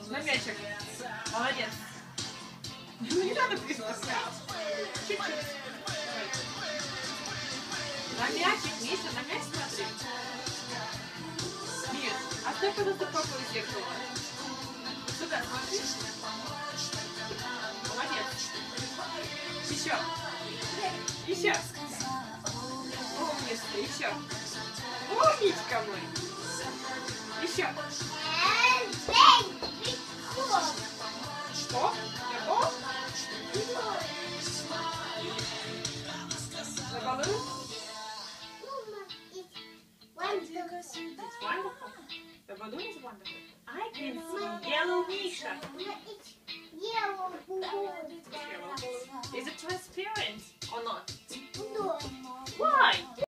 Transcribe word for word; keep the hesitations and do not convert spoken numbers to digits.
На мячик. Молодец. Не надо присмотреться. Чуть-чуть. На мячик, Миша, на мяч смотри. Миш, оставь, пожалуйста, папу из зеркала. Сюда смотри. Молодец. Еще. Еще. Умница, еще. Умничка мой. Еще. Что? Что? The balloon? It's wonderful. The balloon is wonderful. I can see yellow Misha. Yellow. Yellow. Is it transparent or not?